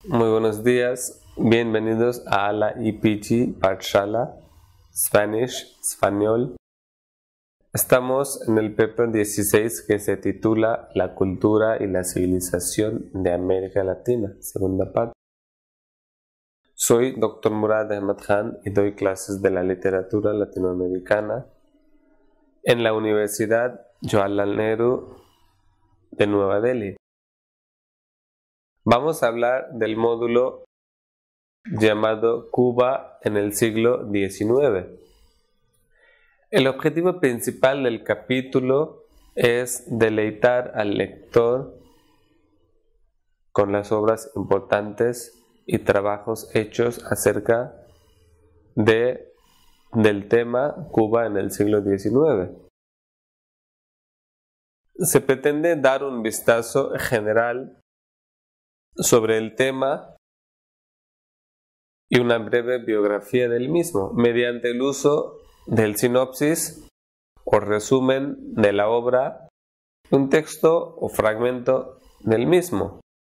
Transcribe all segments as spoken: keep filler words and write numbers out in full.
Muy buenos días, bienvenidos a la I P G Pathshala Spanish, Español. Estamos en el paper dieciséis que se titula La cultura y la civilización de América Latina, segunda parte. Soy doctor Murad Ahmed Khan y doy clases de la literatura latinoamericana en la Universidad Jawaharlal Nehru de Nueva Delhi. Vamos a hablar del módulo llamado Cuba en el siglo diecinueve. El objetivo principal del capítulo es deleitar al lector con las obras importantes y trabajos hechos acerca de, del tema Cuba en el siglo diecinueve. Se pretende dar un vistazo general sobre el tema y una breve biografía del mismo, mediante el uso del sinopsis o resumen de la obra, un texto o fragmento del mismo.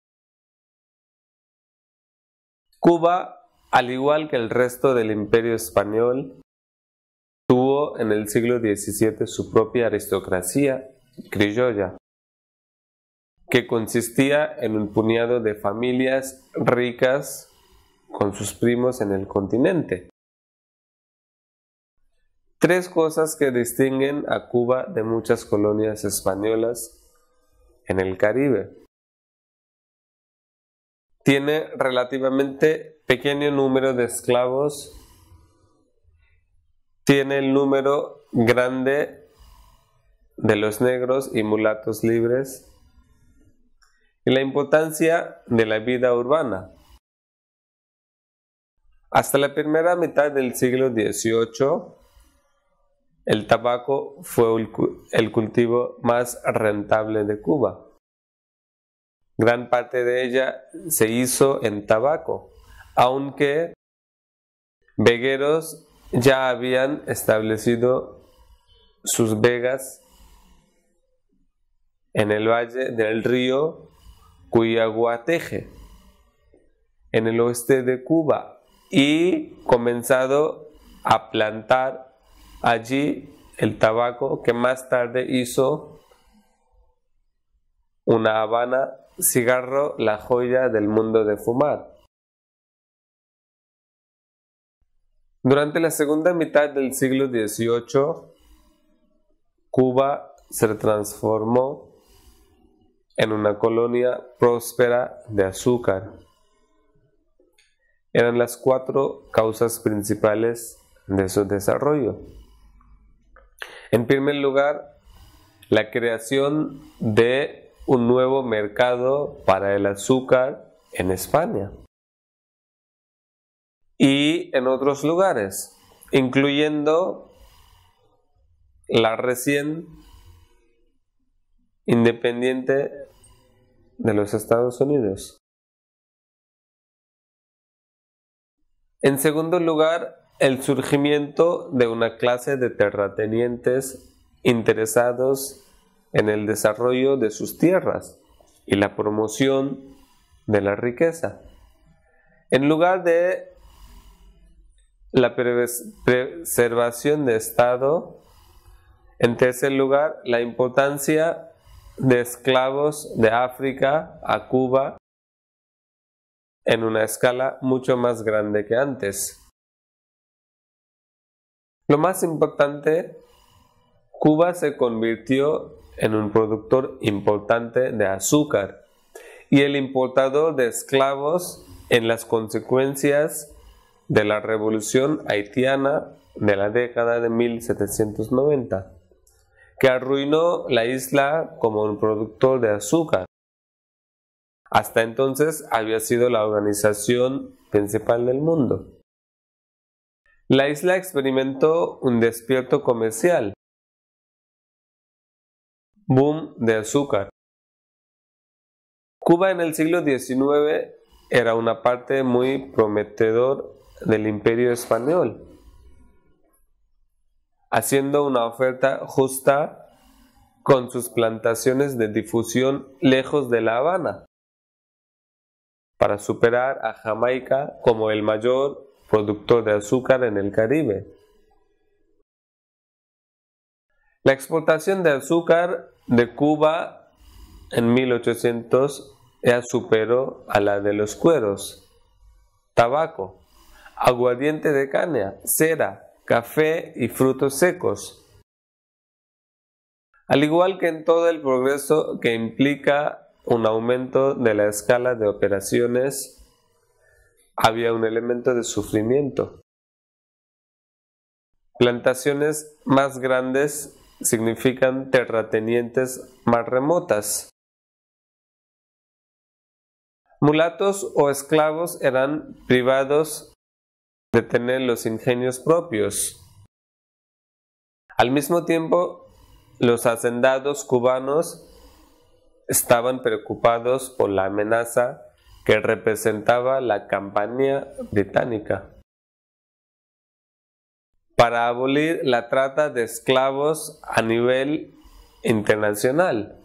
Cuba, al igual que el resto del Imperio Español, tuvo en el siglo diecisiete su propia aristocracia criolla, que consistía en un puñado de familias ricas con sus primos en el continente. Tres cosas que distinguen a Cuba de muchas colonias españolas en el Caribe. Tiene relativamente pequeño número de esclavos, tiene el número grande de los negros y mulatos libres, y la importancia de la vida urbana. Hasta la primera mitad del siglo dieciocho, el tabaco fue el cultivo más rentable de Cuba. Gran parte de ella se hizo en tabaco, aunque vegueros ya habían establecido sus vegas en el valle del río Cuyaguateje, en el oeste de Cuba, y comenzado a plantar allí el tabaco que más tarde hizo una Habana cigarro la joya del mundo de fumar. Durante la segunda mitad del siglo dieciocho, Cuba se transformó en una colonia próspera de azúcar. Eran las cuatro causas principales de su desarrollo. En primer lugar, la creación de un nuevo mercado para el azúcar en España y en otros lugares, incluyendo la recién independiente de los Estados Unidos. En segundo lugar, el surgimiento de una clase de terratenientes interesados en el desarrollo de sus tierras y la promoción de la riqueza. En lugar de la preservación de Estado, en tercer lugar, la importancia de esclavos de África a Cuba en una escala mucho más grande que antes. Lo más importante, Cuba se convirtió en un productor importante de azúcar y el importador de esclavos en las consecuencias de la revolución haitiana de la década de mil setecientos noventa. Que arruinó la isla como un productor de azúcar. Hasta entonces había sido la organización principal del mundo. La isla experimentó un despierto comercial, boom de azúcar. Cuba en el siglo diecinueve era una parte muy prometedor del Imperio Español, haciendo una oferta justa con sus plantaciones de difusión lejos de La Habana. para superar a Jamaica como el mayor productor de azúcar en el Caribe. La exportación de azúcar de Cuba en mil ochocientos ya superó a la de los cueros, tabaco, aguardiente de caña, cera, café y frutos secos. Al igual que en todo el progreso que implica un aumento de la escala de operaciones, había un elemento de sufrimiento. Plantaciones más grandes significan terratenientes más remotas. Mulatos o esclavos eran privados de tener los ingenios propios. Al mismo tiempo, los hacendados cubanos estaban preocupados por la amenaza que representaba la campaña británica para abolir la trata de esclavos a nivel internacional.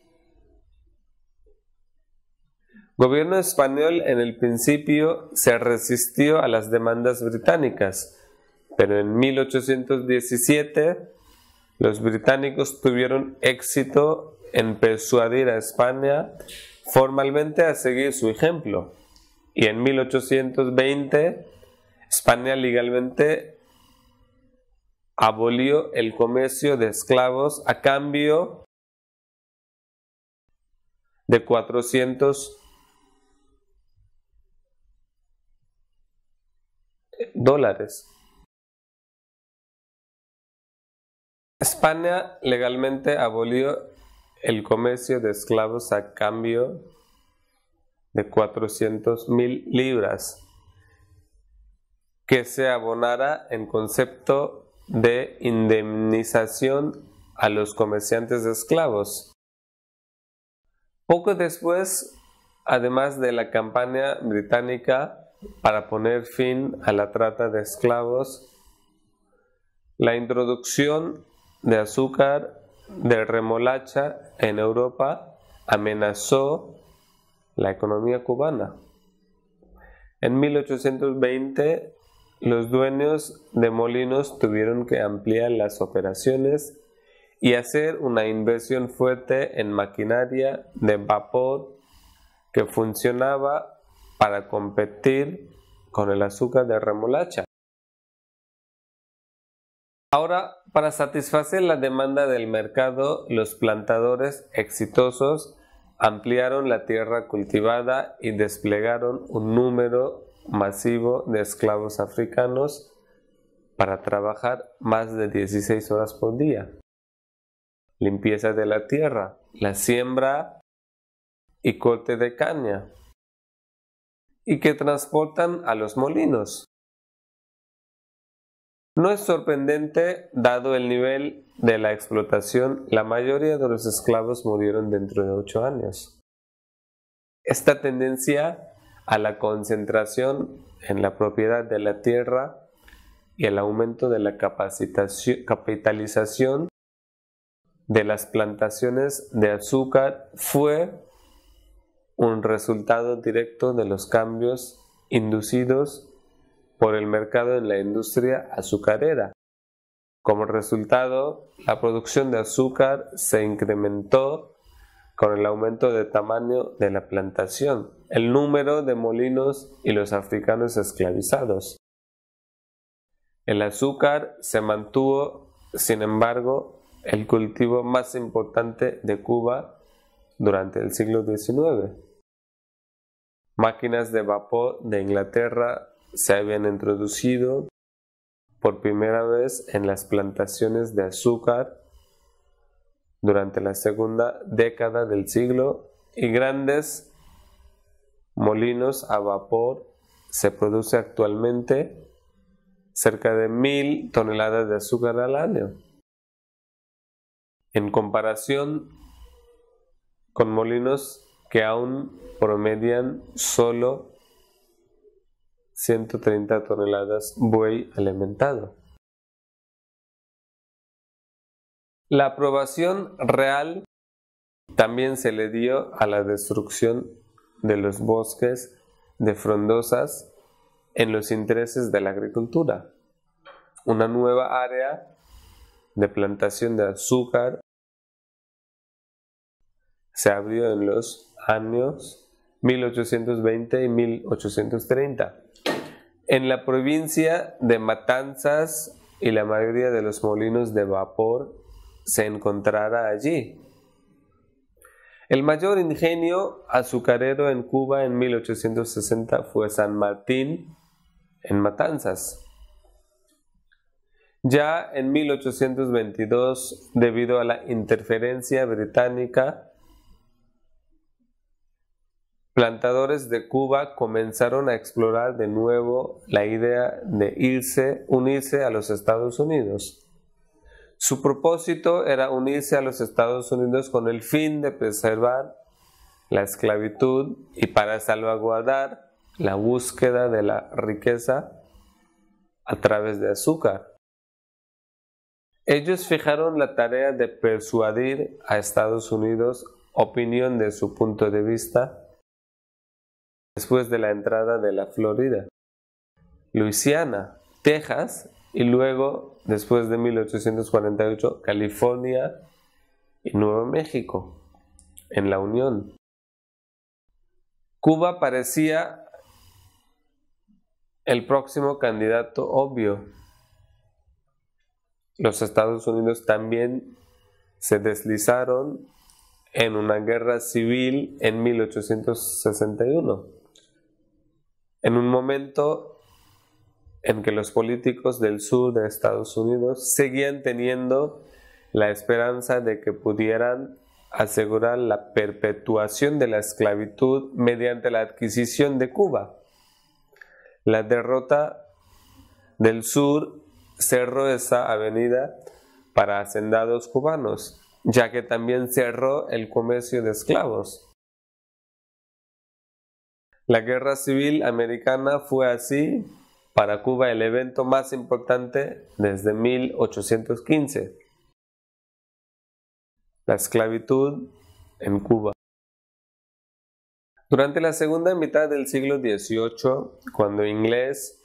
El gobierno español en el principio se resistió a las demandas británicas, pero en mil ochocientos diecisiete los británicos tuvieron éxito en persuadir a España formalmente a seguir su ejemplo, y en mil ochocientos veinte España legalmente abolió el comercio de esclavos a cambio de cuatrocientos dólares. España legalmente abolió el comercio de esclavos a cambio de cuatrocientas mil libras que se abonara en concepto de indemnización a los comerciantes de esclavos. Poco después, además de la campaña británica para poner fin a la trata de esclavos, la introducción de azúcar de remolacha en Europa amenazó la economía cubana. En mil ochocientos veinte, los dueños de molinos tuvieron que ampliar las operaciones y hacer una inversión fuerte en maquinaria de vapor que funcionaba para competir con el azúcar de remolacha. Ahora, para satisfacer la demanda del mercado, los plantadores exitosos ampliaron la tierra cultivada y desplegaron un número masivo de esclavos africanos para trabajar más de dieciséis horas por día. Limpieza de la tierra, la siembra y corte de caña, y que transportan a los molinos. No es sorprendente, dado el nivel de la explotación, la mayoría de los esclavos murieron dentro de ocho años. Esta tendencia a la concentración en la propiedad de la tierra y el aumento de la capitalización de las plantaciones de azúcar fue un resultado directo de los cambios inducidos por el mercado en la industria azucarera. Como resultado, la producción de azúcar se incrementó con el aumento de tamaño de la plantación, el número de molinos y los africanos esclavizados. El azúcar se mantuvo, sin embargo, el cultivo más importante de Cuba durante el siglo diecinueve. Máquinas de vapor de Inglaterra se habían introducido por primera vez en las plantaciones de azúcar durante la segunda década del siglo, y grandes molinos a vapor se produce actualmente cerca de mil toneladas de azúcar al año. En comparación con molinos que aún promedian solo ciento treinta toneladas buey alimentado. La aprobación real también se le dio a la destrucción de los bosques de frondosas en los intereses de la agricultura. Una nueva área de plantación de azúcar se abrió en los años mil ochocientos veinte y mil ochocientos treinta. En la provincia de Matanzas y la mayoría de los molinos de vapor se encontrará allí. El mayor ingenio azucarero en Cuba en mil ochocientos sesenta fue San Martín en Matanzas. Ya en mil ochocientos veintidós, debido a la interferencia británica, plantadores de Cuba comenzaron a explorar de nuevo la idea de irse, unirse a los Estados Unidos. Su propósito era unirse a los Estados Unidos con el fin de preservar la esclavitud y para salvaguardar la búsqueda de la riqueza a través de azúcar. Ellos fijaron la tarea de persuadir a Estados Unidos opinión de su punto de vista después de la entrada de la Florida, Luisiana, Texas y luego, después de mil ochocientos cuarenta y ocho, California y Nuevo México en la Unión. Cuba parecía el próximo candidato obvio. Los Estados Unidos también se deslizaron en una guerra civil en mil ochocientos sesenta y uno. En un momento en que los políticos del sur de Estados Unidos seguían teniendo la esperanza de que pudieran asegurar la perpetuación de la esclavitud mediante la adquisición de Cuba. La derrota del sur cerró esa avenida para hacendados cubanos, ya que también cerró el comercio de esclavos. La Guerra Civil Americana fue así para Cuba el evento más importante desde mil ochocientos quince. La esclavitud en Cuba. Durante la segunda mitad del siglo dieciocho, cuando Inglés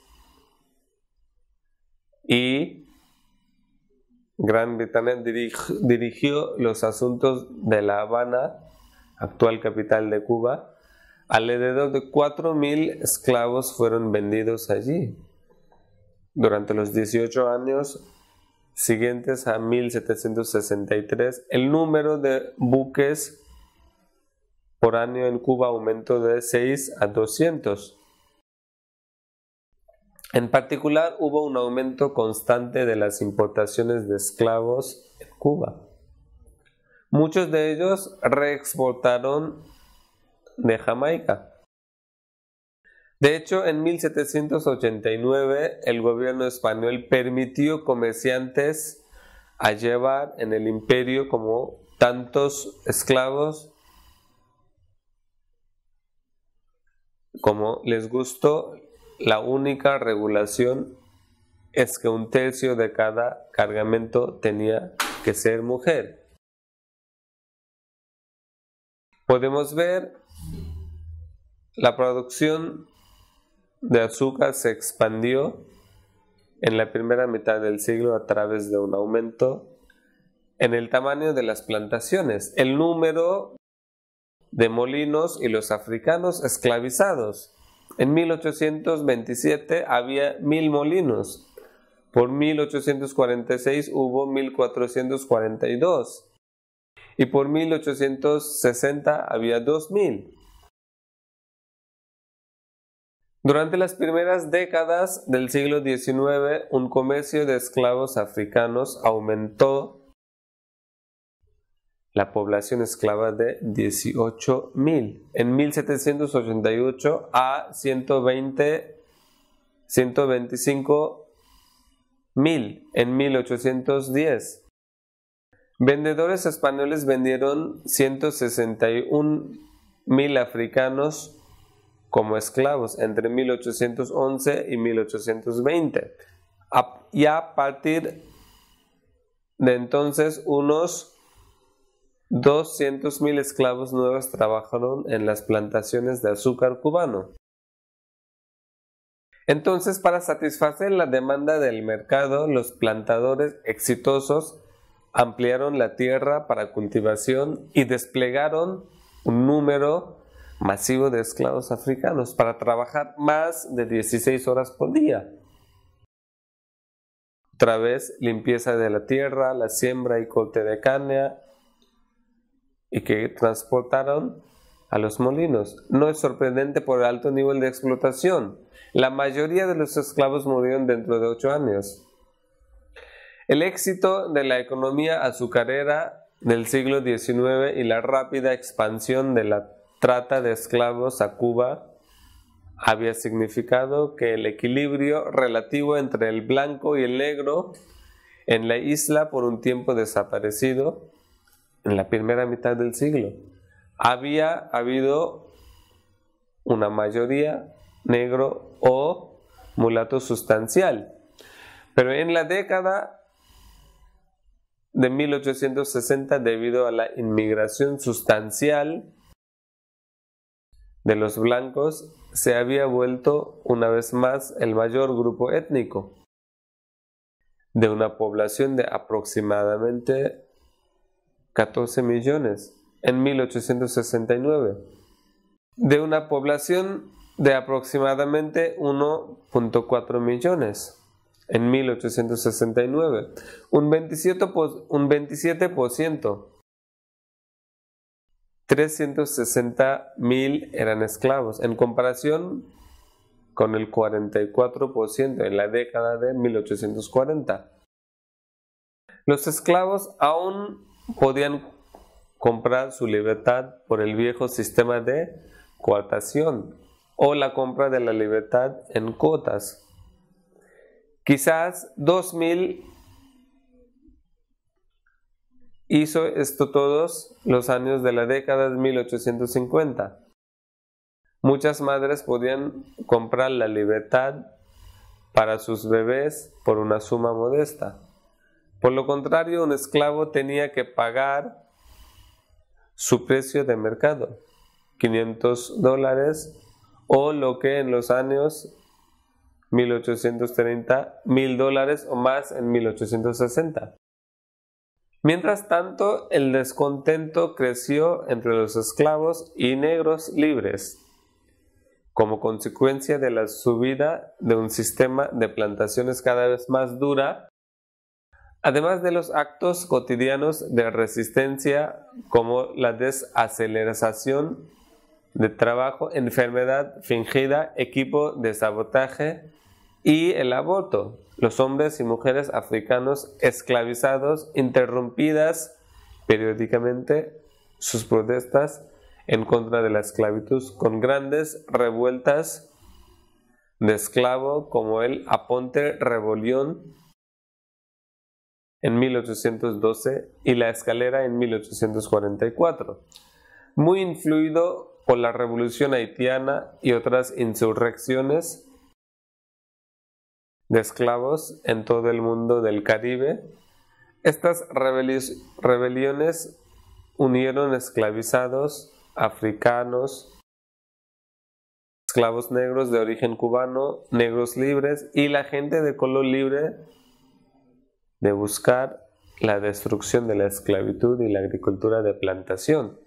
y Gran Bretaña dirig- dirigió los asuntos de La Habana, actual capital de Cuba, alrededor de cuatro mil esclavos fueron vendidos allí. Durante los dieciocho años siguientes a mil setecientos sesenta y tres, el número de buques por año en Cuba aumentó de seis a doscientos. En particular, hubo un aumento constante de las importaciones de esclavos en Cuba. Muchos de ellos reexportaron de Jamaica. De hecho, en mil setecientos ochenta y nueve, el gobierno español permitió comerciantes a llevar en el imperio como tantos esclavos como les gustó. La única regulación es que un tercio de cada cargamento tenía que ser mujer. Podemos ver la producción de azúcar se expandió en la primera mitad del siglo a través de un aumento en el tamaño de las plantaciones, el número de molinos y los africanos esclavizados. En mil ochocientos veintisiete había mil molinos. Por mil ochocientos cuarenta y seis hubo mil cuatrocientos cuarenta y dos. Y por mil ochocientos sesenta había dos mil. Durante las primeras décadas del siglo diecinueve, un comercio de esclavos africanos aumentó la población esclava de dieciocho mil. En mil setecientos ochenta y ocho a ciento veinte, ciento veinticinco mil en mil ochocientos diez. Vendedores españoles vendieron ciento sesenta y un mil africanos como esclavos entre mil ochocientos once y mil ochocientos veinte. A, y a partir de entonces, unos doscientos mil esclavos nuevos trabajaron en las plantaciones de azúcar cubano. Entonces, para satisfacer la demanda del mercado, los plantadores exitosos ampliaron la tierra para cultivación y desplegaron un número masivo de esclavos africanos para trabajar más de dieciséis horas por día. Otra vez, limpieza de la tierra, la siembra y corte de caña, y que transportaron a los molinos. No es sorprendente por el alto nivel de explotación. La mayoría de los esclavos murieron dentro de ocho años. El éxito de la economía azucarera del siglo diecinueve y la rápida expansión de la trata de esclavos a Cuba había significado que el equilibrio relativo entre el blanco y el negro en la isla por un tiempo desaparecido en la primera mitad del siglo. Había habido una mayoría negro o mulato sustancial, pero en la década de mil ochocientos sesenta, debido a la inmigración sustancial de los blancos, se había vuelto una vez más el mayor grupo étnico de una población de aproximadamente catorce millones en mil ochocientos sesenta y nueve, de una población de aproximadamente uno punto cuatro millones en mil ochocientos sesenta y nueve, un veintisiete por ciento. trescientos sesenta mil eran esclavos, en comparación con el cuarenta y cuatro por ciento en la década de mil ochocientos cuarenta. Los esclavos aún podían comprar su libertad por el viejo sistema de coartación o la compra de la libertad en cuotas. Quizás dos mil hizo esto todos los años de la década de mil ochocientos cincuenta. Muchas madres podían comprar la libertad para sus bebés por una suma modesta. Por lo contrario, un esclavo tenía que pagar su precio de mercado, quinientos dólares, o lo que en los años mil ochocientos treinta, mil dólares o más en mil ochocientos sesenta. Mientras tanto, el descontento creció entre los esclavos y negros libres, como consecuencia de la subida de un sistema de plantaciones cada vez más dura, además de los actos cotidianos de resistencia como la desaceleración de trabajo, enfermedad fingida, equipo de sabotaje y el aborto. Los hombres y mujeres africanos esclavizados, interrumpidas periódicamente sus protestas en contra de la esclavitud con grandes revueltas de esclavo como el Aponte Rebelión en mil ochocientos doce y la Escalera en mil ochocientos cuarenta y cuatro, muy influido por la Revolución Haitiana y otras insurrecciones de esclavos en todo el mundo del Caribe. Estas rebeliones unieron esclavizados africanos, esclavos negros de origen cubano, negros libres y la gente de color libre de buscar la destrucción de la esclavitud y la agricultura de plantación.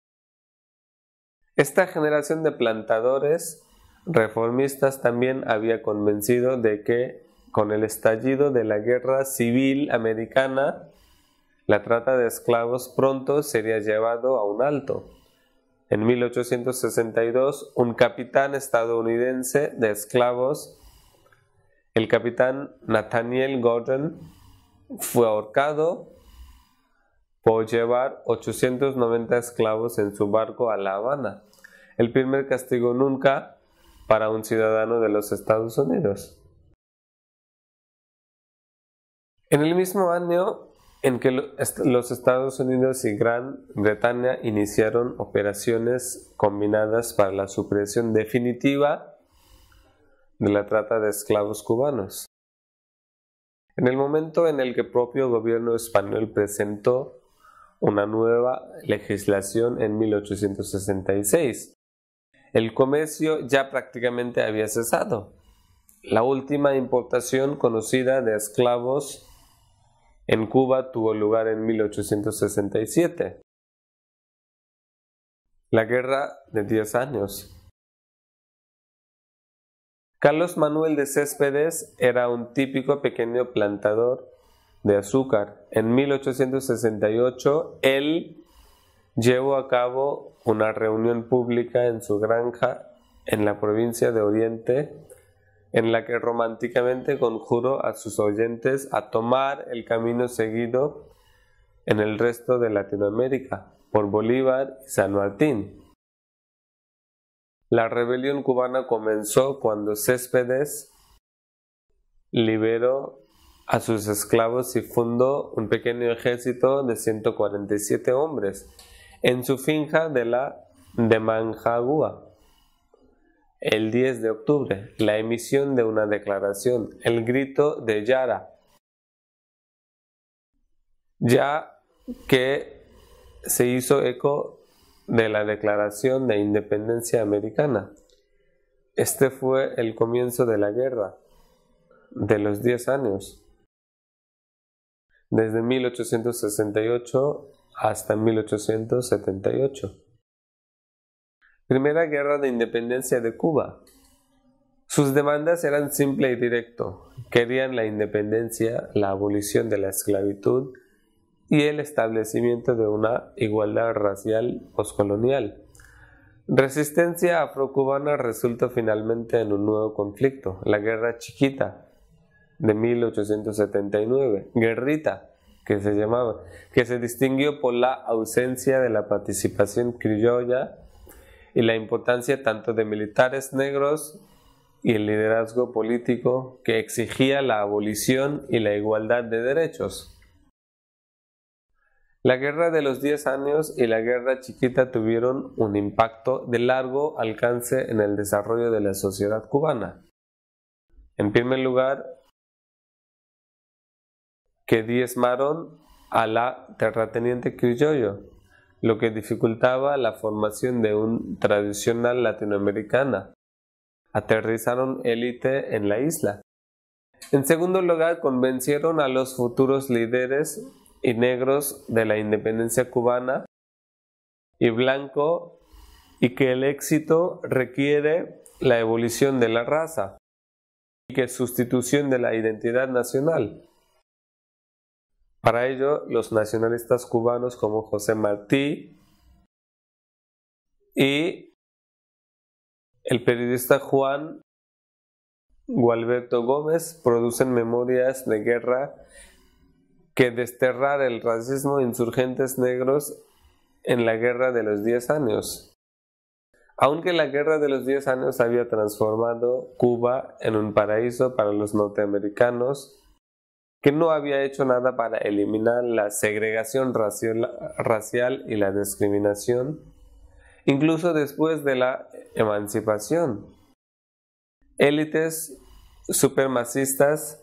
Esta generación de plantadores reformistas también había convencido de que con el estallido de la Guerra Civil Americana, la trata de esclavos pronto sería llevado a un alto. En mil ochocientos sesenta y dos, un capitán estadounidense de esclavos, el capitán Nathaniel Gordon, fue ahorcado por llevar ochocientos noventa esclavos en su barco a La Habana, el primer castigo nunca para un ciudadano de los Estados Unidos. En el mismo año en que los Estados Unidos y Gran Bretaña iniciaron operaciones combinadas para la supresión definitiva de la trata de esclavos cubanos. En el momento en el que el propio gobierno español presentó una nueva legislación en mil ochocientos sesenta y seis, el comercio ya prácticamente había cesado. La última importación conocida de esclavos en Cuba tuvo lugar en mil ochocientos sesenta y siete. La Guerra de Diez Años. Carlos Manuel de Céspedes era un típico pequeño plantador de azúcar. En mil ochocientos sesenta y ocho, él llevó a cabo una reunión pública en su granja en la provincia de Oriente, en la que románticamente conjuró a sus oyentes a tomar el camino seguido en el resto de Latinoamérica por Bolívar y San Martín. La rebelión cubana comenzó cuando Céspedes liberó a sus esclavos y fundó un pequeño ejército de ciento cuarenta y siete hombres en su finca de la de Manjagua. El diez de octubre, la emisión de una declaración, el grito de Yara, ya que se hizo eco de la Declaración de Independencia Americana. Este fue el comienzo de la Guerra de los Diez Años, desde mil ochocientos sesenta y ocho hasta mil ochocientos setenta y ocho. Primera Guerra de Independencia de Cuba. Sus demandas eran simple y directo. Querían la independencia, la abolición de la esclavitud y el establecimiento de una igualdad racial postcolonial. Resistencia afrocubana resultó finalmente en un nuevo conflicto, la Guerra Chiquita de mil ochocientos setenta y nueve, Guerrita, que se llamaba, que se distinguió por la ausencia de la participación criolla y la importancia tanto de militares negros y el liderazgo político que exigía la abolición y la igualdad de derechos. La Guerra de los Diez Años y la Guerra Chiquita tuvieron un impacto de largo alcance en el desarrollo de la sociedad cubana. En primer lugar, que diezmaron a la terrateniente criollo, lo que dificultaba la formación de un tradicional latinoamericana. Aterrizaron élite en la isla. En segundo lugar, convencieron a los futuros líderes y negros de la independencia cubana y blanco y que el éxito requiere la evolución de la raza y que sustitución de la identidad nacional. Para ello, los nacionalistas cubanos como José Martí y el periodista Juan Gualberto Gómez producen memorias de guerra que desterrar el racismo de insurgentes negros en la Guerra de los Diez Años. Aunque la Guerra de los Diez Años había transformado Cuba en un paraíso para los norteamericanos, que no había hecho nada para eliminar la segregación racial, racial y la discriminación, incluso después de la emancipación. Élites supremacistas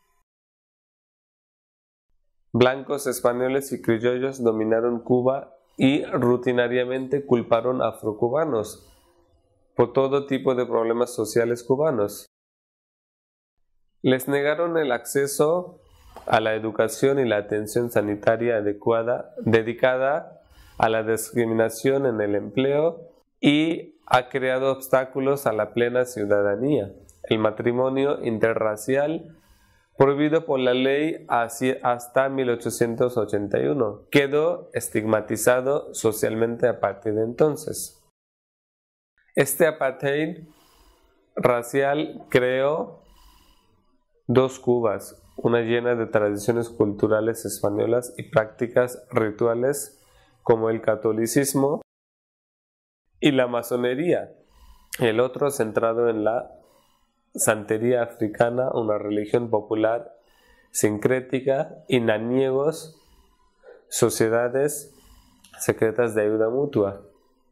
blancos, españoles y criollos dominaron Cuba y rutinariamente culparon a afrocubanos por todo tipo de problemas sociales cubanos. Les negaron el acceso a la educación y la atención sanitaria adecuada, dedicada a la discriminación en el empleo y ha creado obstáculos a la plena ciudadanía. El matrimonio interracial, prohibido por la ley hasta mil ochocientos ochenta y uno, quedó estigmatizado socialmente a partir de entonces. Este apartheid racial creó dos Cubas, una llena de tradiciones culturales españolas y prácticas rituales como el catolicismo y la masonería, el otro centrado en la santería africana, una religión popular sincrética y naniegos, sociedades secretas de ayuda mutua.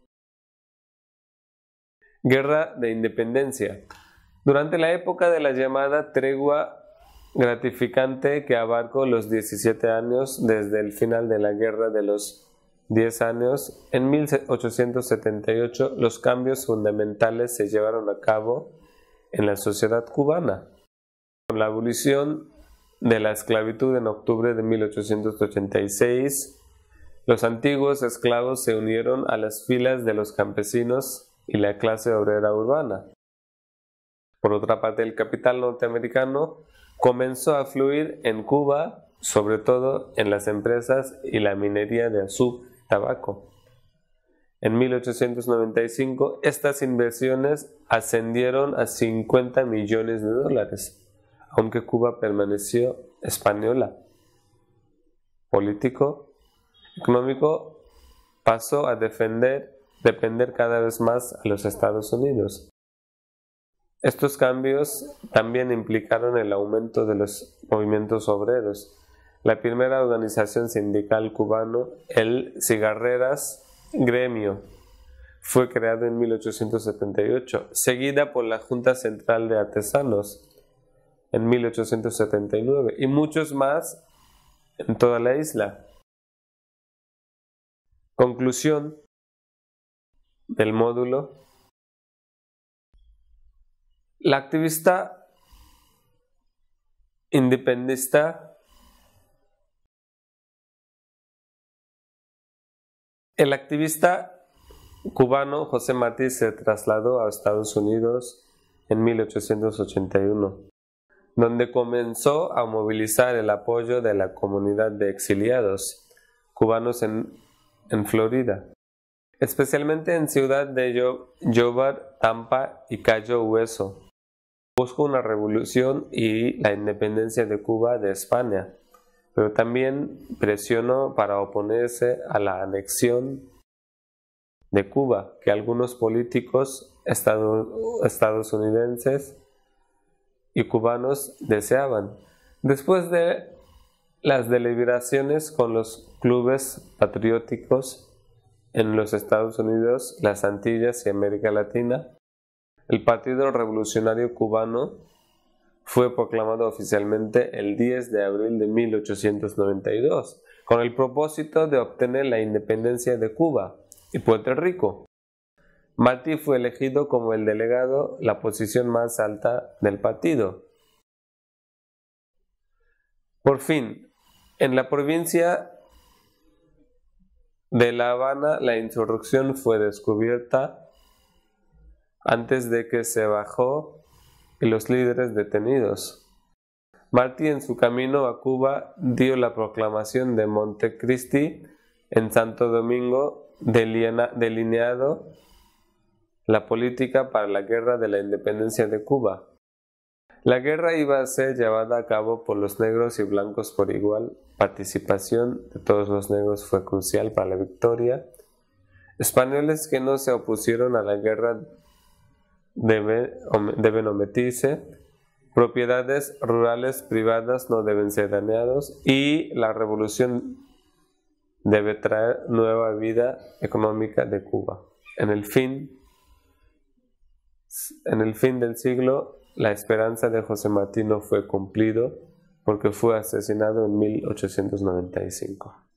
Guerra de Independencia. Durante la época de la llamada tregua gratificante que abarcó los diecisiete años desde el final de la Guerra de los Diez Años, en mil ochocientos setenta y ocho los cambios fundamentales se llevaron a cabo en la sociedad cubana. Con la abolición de la esclavitud en octubre de mil ochocientos ochenta y seis, los antiguos esclavos se unieron a las filas de los campesinos y la clase obrera urbana. Por otra parte, el capital norteamericano comenzó a fluir en Cuba, sobre todo en las empresas y la minería de azúcar y tabaco. En mil ochocientos noventa y cinco, estas inversiones ascendieron a cincuenta millones de dólares, aunque Cuba permaneció española. Político, económico, pasó a defender, depender cada vez más a los Estados Unidos. Estos cambios también implicaron el aumento de los movimientos obreros. La primera organización sindical cubano, el Cigarreras Gremio, fue creado en mil ochocientos setenta y ocho, seguida por la Junta Central de Artesanos en mil ochocientos setenta y nueve y muchos más en toda la isla. Conclusión del módulo. La activista independentista, el activista cubano José Martí se trasladó a Estados Unidos en mil ochocientos ochenta y uno, donde comenzó a movilizar el apoyo de la comunidad de exiliados cubanos en, en Florida, especialmente en Ciudad de Yobar, Tampa y Cayo Hueso. Buscó una revolución y la independencia de Cuba de España, pero también presionó para oponerse a la anexión de Cuba que algunos políticos estadounidenses y cubanos deseaban. Después de las deliberaciones con los clubes patrióticos en los Estados Unidos, las Antillas y América Latina, el Partido Revolucionario Cubano fue proclamado oficialmente el diez de abril de mil ochocientos noventa y dos, con el propósito de obtener la independencia de Cuba y Puerto Rico. Martí fue elegido como el delegado, la posición más alta del partido. Por fin, en la provincia de La Habana, la insurrección fue descubierta antes de que se bajó y los líderes detenidos. Martí, en su camino a Cuba, dio la proclamación de Montecristi en Santo Domingo, delineando la política para la guerra de la independencia de Cuba. La guerra iba a ser llevada a cabo por los negros y blancos por igual. Participación de todos los negros fue crucial para la victoria. Españoles que no se opusieron a la guerra deben, deben omitirse. Propiedades rurales privadas no deben ser dañadas y la revolución debe traer nueva vida económica de Cuba. En el fin, en el fin del siglo, la esperanza de José Martí no fue cumplido porque fue asesinado en mil ochocientos noventa y cinco.